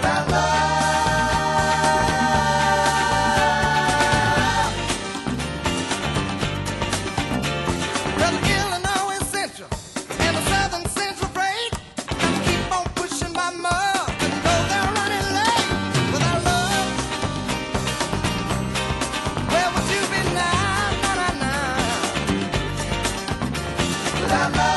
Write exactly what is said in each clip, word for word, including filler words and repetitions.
without love. Well, the Illinois Central and the Southern Central freight keep on pushing my mug, even though they're running late. Without love, where would you be now? Na, na, na. Without love.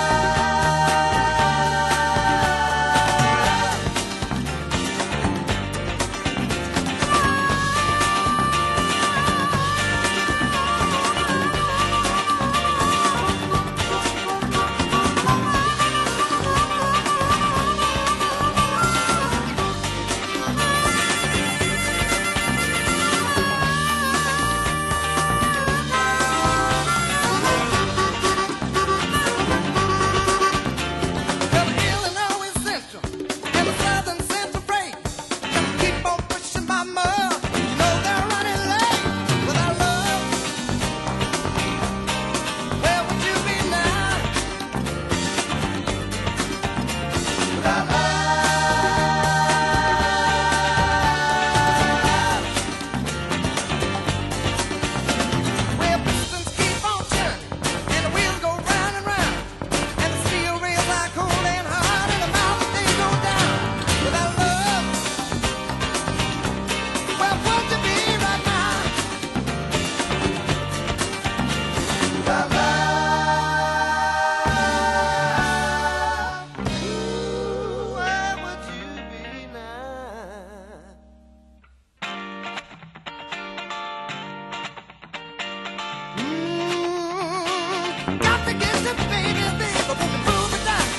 Got to get you, baby, baby, won't you move it down?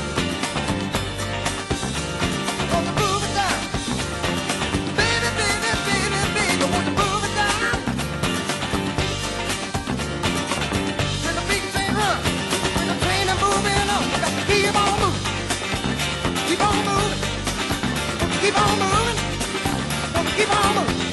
Won't you move it down? Baby, baby, baby, baby, won't you move it down? When the big train runs, when the train is moving on, you got to keep on moving, keep on moving, keep on moving, keep on moving.